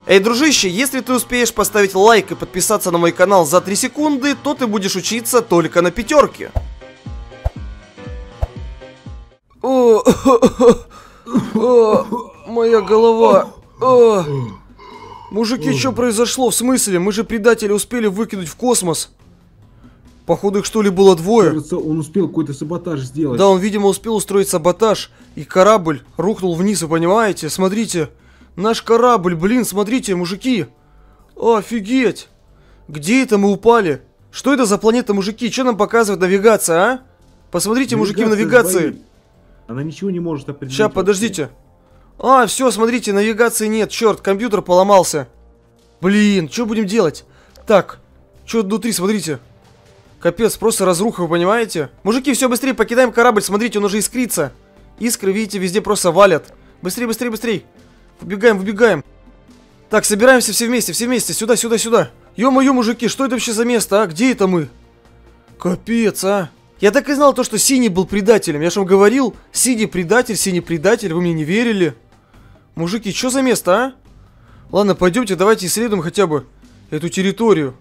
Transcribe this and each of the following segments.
Эй, дружище, если ты успеешь поставить лайк и подписаться на мой канал за 3 секунды, то ты будешь учиться только на 5. Моя голова. Мужики, что произошло? В смысле? Мы же предателя успели выкинуть в космос. Походу их что ли было двое. Кажется, он успел какой-то саботаж сделать. Да, он, видимо, успел устроить саботаж. И корабль рухнул вниз, вы понимаете? Смотрите. Наш корабль, блин, смотрите, мужики. Офигеть. Где это мы упали? Что это за планета, мужики? Что нам показывает навигация, а? Посмотрите, мужики, в навигации. Она ничего не может определить. Сейчас, подождите. Все, смотрите, навигации нет. Черт, компьютер поломался. Блин, что будем делать? Так, что внутри, смотрите. Капец, просто разруха, вы понимаете? Мужики, все, быстрее покидаем корабль. Смотрите, он уже искрится. Искры, видите, везде просто валят. Быстрее, быстрее, быстрее. Выбегаем, выбегаем. Так, собираемся все вместе, сюда, сюда, сюда. Ё-моё, мужики, что это вообще за место, а? Где это мы? Капец, а. Я так и знал то, что Синий был предателем. Я же вам говорил, Синий предатель, вы мне не верили. Мужики, что за место, а? Ладно, пойдемте, давайте исследуем хотя бы эту территорию.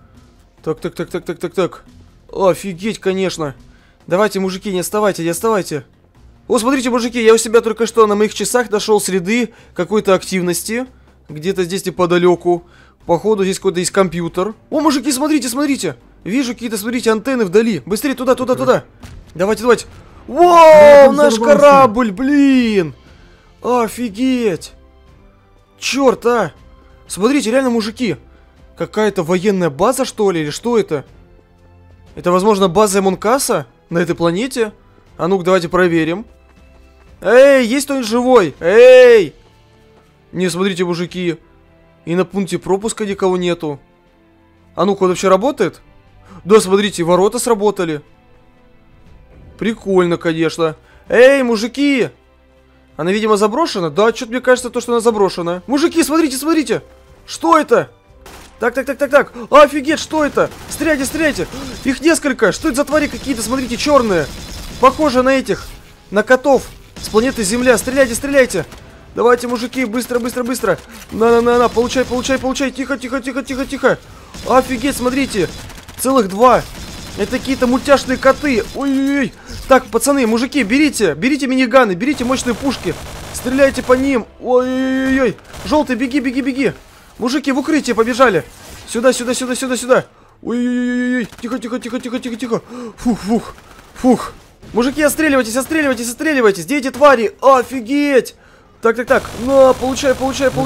Так. Офигеть, конечно. Давайте, мужики, не отставайте, не отставайте. О, смотрите, мужики, я у себя только что на моих часах нашел следы какой-то активности. Где-то здесь неподалеку. Походу, здесь какой-то есть компьютер. О, мужики, смотрите, смотрите. Вижу какие-то, смотрите, антенны вдали. Быстрее, туда. Давайте. Вау, наш корабль, блин. Офигеть. Черт, а. Смотрите, реально, мужики. Какая-то военная база, что ли, или что это? Это, возможно, база Монкаса на этой планете? А ну-ка, давайте проверим. Эй, есть кто-нибудь живой? Эй! Не, смотрите, мужики. И на пункте пропуска никого нету. А ну-ка, он вообще работает? Да, смотрите, ворота сработали. Прикольно, конечно. Эй, мужики! Она, видимо, заброшена? Да, что-то мне кажется, то, что она заброшена. Мужики, смотрите! Что это? Так. Офигеть, что это? Стреляйте. Их несколько. Что это за твари какие-то, смотрите, черные. Похоже на этих. На котов. С планеты Земля. Стреляйте. Давайте, мужики, быстро. На. Получай. Тихо. Офигеть, смотрите. Целых 2. Это какие-то мультяшные коты. Ой-ой-ой. Так, пацаны, мужики, берите миниганы, берите мощные пушки. Стреляйте по ним. Ой-ой-ой. Желтый, беги. Мужики, в укрытие побежали. Сюда. Ой-ой-ой. Тихо. Фух. Мужики, отстреливайтесь. Где эти твари? Офигеть. Так. На, получай.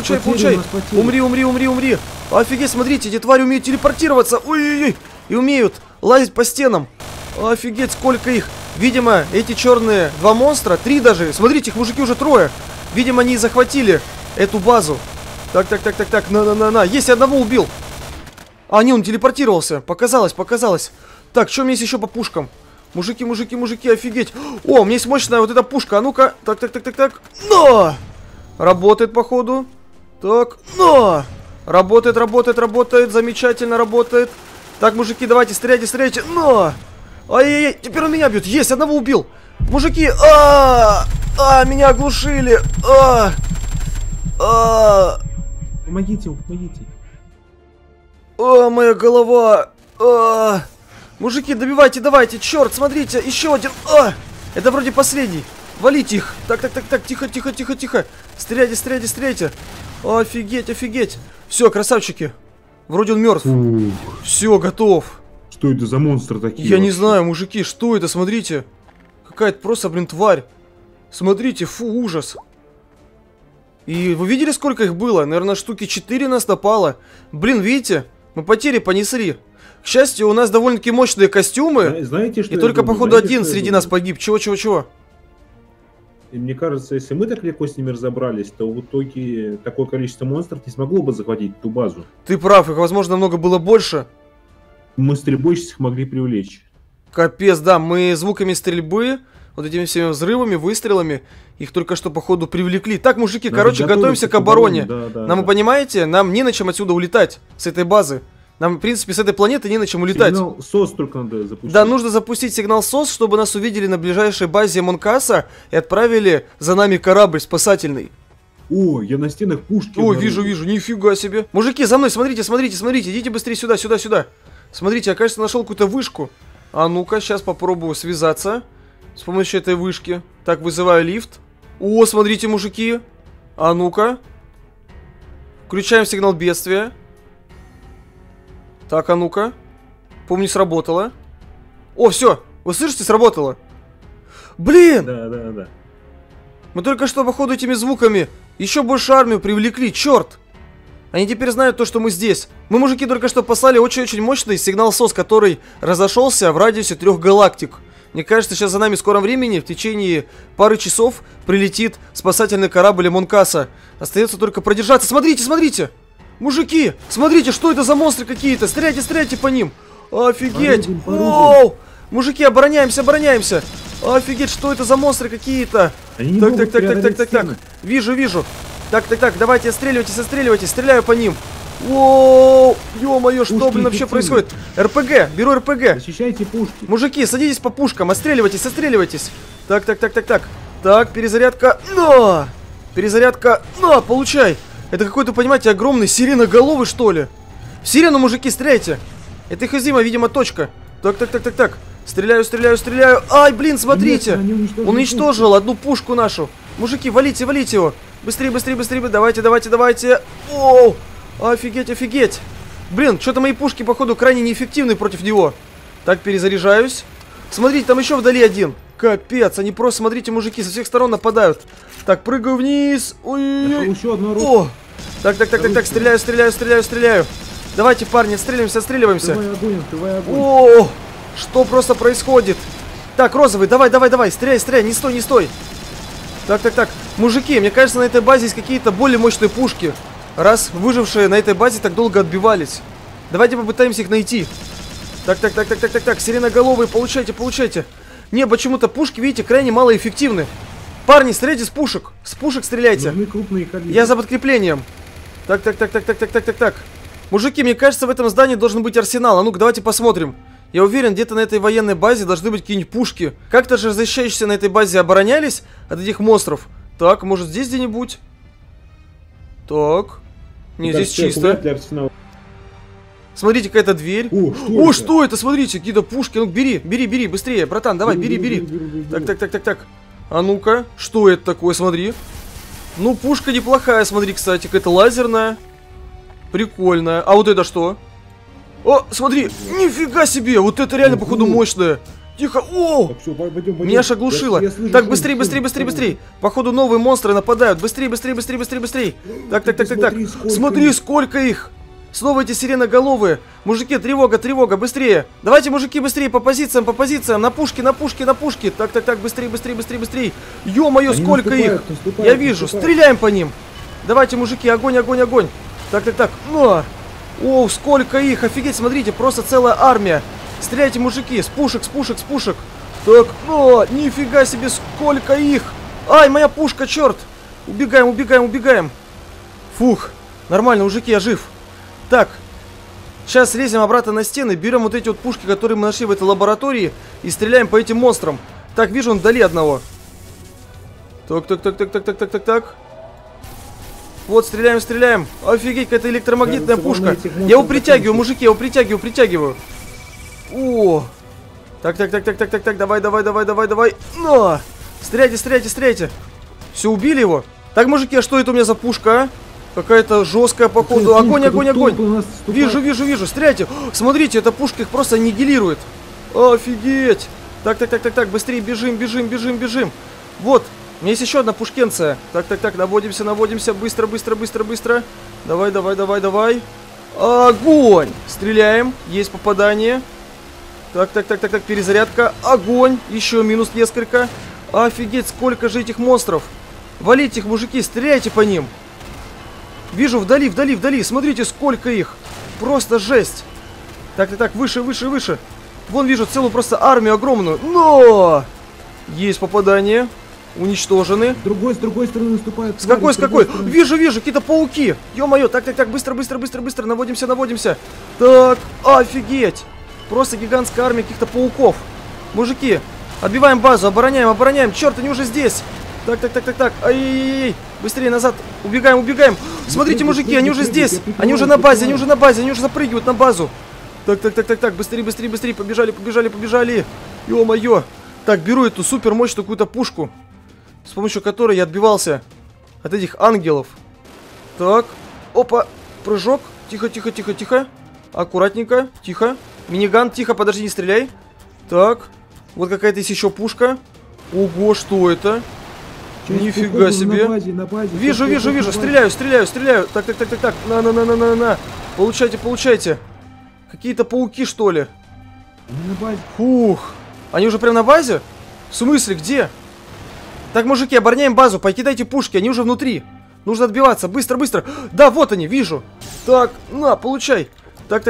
Умри. Офигеть, смотрите, эти твари умеют телепортироваться. Ой-ой-ой. И умеют лазить по стенам. Офигеть, сколько их. Видимо, эти черные 2 монстра, 3 даже. Смотрите, их, мужики, уже 3. Видимо, они захватили эту базу. Так. На. Есть, одного убил. Не, он телепортировался. Показалось. Так, что у меня есть еще по пушкам? Мужики, офигеть. О, у меня есть мощная вот эта пушка. А ну-ка. Так. На! Работает, походу. Так, на! Работает. Замечательно работает. Так, мужики, давайте, стреляйте. На! Ай-яй-яй, теперь он меня бьет. Есть, одного убил. Мужики, меня оглушили. Помогите. Моя голова. Мужики, добивайте, давайте. Черт, смотрите, еще один. Это вроде последний. Валите их. Так. Тихо. Стреляйте. Офигеть. Все, красавчики. Вроде он мертв. Все, готов. Что это за монстры такие? Я не знаю, мужики, что это, смотрите. Какая-то просто, тварь. Смотрите, фу, ужас. И вы видели, сколько их было? Наверное, штуки 4 нас напало. Блин, видите? Мы потери понесли. К счастью, у нас довольно-таки мощные костюмы. Знаете, что и только, походу, один среди нас погиб. Чего? И мне кажется, если мы так легко с ними разобрались, то в итоге такое количество монстров не смогло бы захватить ту базу. Ты прав, их, возможно, намного было больше. Мы стрельбой сейчас их могли привлечь. Капец, да, мы звуками стрельбы, вот этими всеми взрывами, выстрелами, их только что, походу, привлекли. Так, мужики, короче, готовимся к обороне. Вы понимаете, нам не на чем отсюда улетать, с этой базы. Нам, в принципе, с этой планеты не на чем улетать. Сигнал СОС только надо запустить. Да, нужно запустить сигнал СОС, чтобы нас увидели на ближайшей базе Монкаса и отправили за нами корабль спасательный. О, я на стенах пушки. Ой, вижу, нифига себе. Мужики, за мной, смотрите, идите быстрее сюда. Смотрите, я, кажется, нашел какую-то вышку. А ну-ка, сейчас попробую связаться с помощью этой вышки. Так, вызываю лифт. О, смотрите, мужики. А ну-ка. Включаем сигнал бедствия. Так, а ну-ка. Помню, не сработало. О, все, вы слышите, сработало. Блин! Да. Мы только что, походу, этими звуками еще больше армию привлекли, черт! Они теперь знают то, что мы здесь. Мы, мужики, только что послали очень-очень мощный сигнал СОС, который разошелся в радиусе 3 галактик. Мне кажется, сейчас за нами в скором времени, в течение пары часов, прилетит спасательный корабль Монкаса. Остается только продержаться. Смотрите! Мужики, смотрите, что это за монстры какие-то. Стреляйте по ним. Офигеть! Воу! Мужики, обороняемся! Офигеть, что это за монстры какие-то? Так. Вижу. Так, давайте, отстреливайтесь, стреляю по ним. Воу, ё-моё, что, блин, вообще происходит? РПГ, беру РПГ. Защищайте пушки. Мужики, садитесь по пушкам, отстреливайтесь. Так. Так, перезарядка. На, получай. Это какой-то, понимаете, огромный сиреноголовый, что ли? В сирену, мужики, стреляйте. Это их изима, видимо, точка. Так. Стреляю. Ай, блин, смотрите. Он уничтожил одну пушку нашу. Мужики, валите его. Быстрее. Давайте. Оу, офигеть. Блин, что-то мои пушки, походу, крайне неэффективны против него. Так, перезаряжаюсь. Смотрите, там еще вдали один. Капец, они просто, смотрите, мужики, со всех сторон нападают. Так, прыгаю вниз. Ой-ой-ой. О! Так, стреляю. Давайте, парни, отстреливаемся. Давай огонь. О! Что просто происходит? Так, розовый, давай, стреляй, не стой. Так, мужики, мне кажется, на этой базе есть какие-то более мощные пушки. Раз выжившие на этой базе так долго отбивались. Давайте попытаемся их найти. Так, сиреноголовые, получайте. Не, почему-то пушки, видите, крайне малоэффективны. Парни, стреляйте с пушек. С пушек стреляйте. Я за подкреплением. Так. Мужики, мне кажется, в этом здании должен быть арсенал. А ну-ка, давайте посмотрим. Я уверен, где-то на этой военной базе должны быть какие-нибудь пушки. Как-то же защищающиеся на этой базе оборонялись от этих монстров. Так, может, здесь где-нибудь? Так. Не, здесь чисто. Смотрите, какая-то дверь. О, что это? Смотрите, какие-то пушки. Ну, бери, быстрее, братан, давай, бери. Так. А ну-ка, что это такое, смотри. Ну, пушка неплохая, смотри, кстати, какая-то лазерная. Прикольная. А вот это что? О, смотри, нифига себе, вот это реально, походу, мощное. Тихо, о! Меня аж оглушило. Так, быстрее. Походу, новые монстры нападают. Быстрее. Так. Смотри, сколько их. Снова эти сиреноголовые. Мужики, тревога, быстрее. Давайте, мужики, быстрее, по позициям. На пушки. Так, быстрее. Ё-моё, сколько их. Я вижу, стреляем по ним. Давайте, мужики, огонь. Так. О, сколько их, офигеть, смотрите, просто целая армия. Стреляйте, мужики, с пушек. Так, нифига себе, сколько их. Ай, моя пушка, черт. Убегаем. Фух, нормально, мужики, я жив. Так, сейчас лезем обратно на стены, берем вот эти вот пушки, которые мы нашли в этой лаборатории, и стреляем по этим монстрам. Так, вижу, он вдали одного. Так. Вот, стреляем. Офигеть, какая-то электромагнитная пушка. Я его притягиваю, мужики, притягиваю. О! Так, давай. На! Стреляйте. Все, убили его? Так, мужики, а что это у меня за пушка, а? Какая-то жесткая, походу. Огонь. Вижу. Стреляйте. Смотрите, эта пушка их просто аннигилирует. Офигеть. Так, быстрее бежим. Вот. У меня есть еще одна пушкенция. Так, наводимся. Быстро. Давай. Огонь. Стреляем. Есть попадание. Так, перезарядка. Огонь. Еще минус несколько. Офигеть, сколько же этих монстров. Валите их, мужики, стреляйте по ним. Вижу, вдали. Смотрите, сколько их. Просто жесть. Так, выше. Вон вижу целую просто армию огромную. Но! Есть попадание. Уничтожены. С другой стороны наступают. С какой? Вижу, какие-то пауки. Ё-моё, так, быстро. Наводимся. Так, офигеть. Просто гигантская армия каких-то пауков. Мужики, отбиваем базу, обороняем. Черт, они уже здесь. Так. Ай-яй-яй. Быстрее назад. Убегаем, убегаем. Смотрите, мужики, они уже здесь. Они уже на базе, они уже запрыгивают на базу. Так. Быстрее. Побежали. Ё-моё. Так, беру эту супер мощную какую-то пушку, с помощью которой я отбивался от этих ангелов. Так. Опа. Прыжок. Тихо. Аккуратненько. Тихо. Миниган. Тихо, подожди, не стреляй. Так. Вот какая-то есть еще пушка. Ого, что это? Нифига себе. На базе. Вижу. Стреляю. Так. На. Получайте. Какие-то пауки, что ли? Они на базе. Фух. Они уже прям на базе? В смысле, где? Так, мужики, обороняем базу, покидайте пушки, они уже внутри. Нужно отбиваться, быстро. Да, вот они, вижу. Так, на, получай. Так.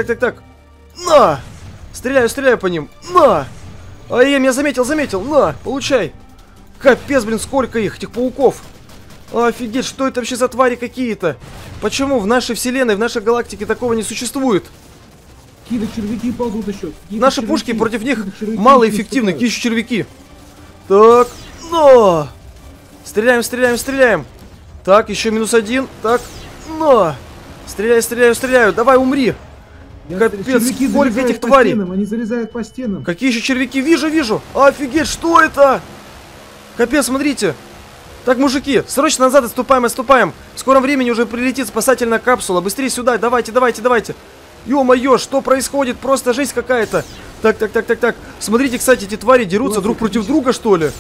На! Стреляю по ним. На! А я меня заметил. На, получай. Капец, блин, сколько их, этих пауков. Офигеть, что это вообще за твари какие-то? Почему в нашей вселенной, в нашей галактике такого не существует? Какие-то червяки ползут еще. Наши пушки против них малоэффективны, какие еще червяки. Так, но! Стреляем. Так, еще -1. Так, но! Стреляю. Давай, умри. Капец, сколько этих тварей. Они залезают по стенам. Какие еще червяки? Вижу. Офигеть, что это? Капец, смотрите. Так, мужики, срочно назад отступаем. В скором времени уже прилетит спасательная капсула. Быстрее сюда, давайте. Ё-моё, что происходит? Просто жесть какая-то. Так. Смотрите, кстати, эти твари дерутся друг против друга, что ли?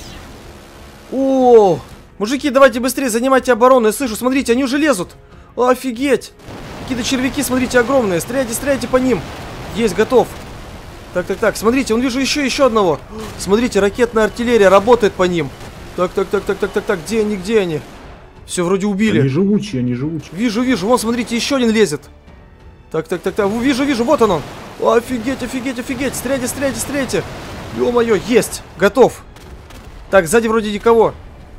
О, мужики, давайте быстрее занимайте оборону. Я слышу, смотрите, они уже лезут. Офигеть. Какие-то червяки, смотрите, огромные. Стреляйте по ним. Есть, готов. Так. Смотрите, вижу еще одного. Смотрите, ракетная артиллерия работает по ним. Так. Где они? Все, вроде убили. Они живучие. Вижу. Вон, смотрите, еще один лезет. Так. Вижу, вот он. Офигеть. Стреляйте. Ё-моё, есть. Готов. Так, сзади вроде никого.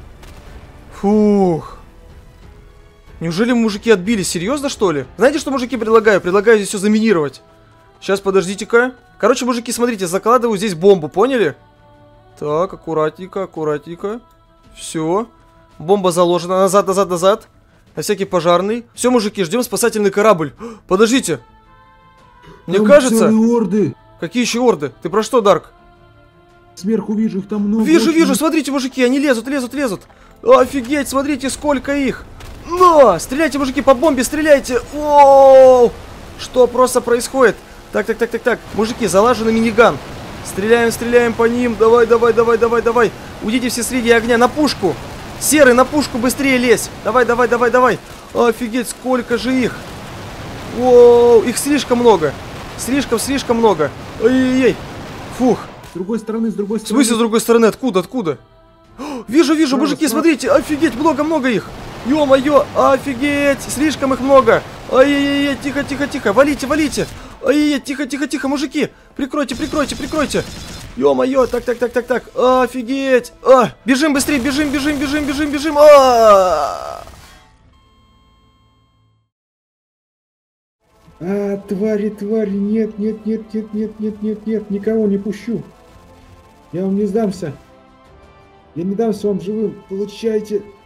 Фух. Неужели мужики отбились? Серьезно, что ли? Знаете, что, мужики, предлагаю? Предлагаю здесь все заминировать. Сейчас, подождите-ка. Короче, мужики, смотрите, закладываю здесь бомбу, поняли? Так, аккуратненько. Все. Бомба заложена. Назад. На всякий пожарный. Все, мужики, ждем спасательный корабль. Подождите. Мне там кажется... орды. Какие еще орды? Ты про что, Дарк? Сверху вижу, их там много. Вижу. Смотрите, мужики, они лезут. Офигеть, смотрите, сколько их. Но! Стреляйте, мужики, по бомбе, стреляйте. Оу! Что просто происходит? Так. Мужики, залаженный миниган. Стреляем по ним. Давай. Уйдите все среди огня. На пушку. Серый, на пушку быстрее лезь. Давай. Офигеть, сколько же их. Воу, их слишком много. Слишком много. Ой-ой-ой. Фух. С другой стороны. В смысле с другой стороны? Откуда? Вижу, мужики, смотрите. Офигеть, много их. Ё-моё, офигеть. Слишком их много. Ай-яй-яй, тихо. Валите. Ай-яй-яй, тихо, мужики. Прикройте. Ё-моё, так. Офигеть. Бежим быстрее, бежим. Твари, нет, никого не пущу. Я вам не сдамся. Я не дамся вам живым, получайте.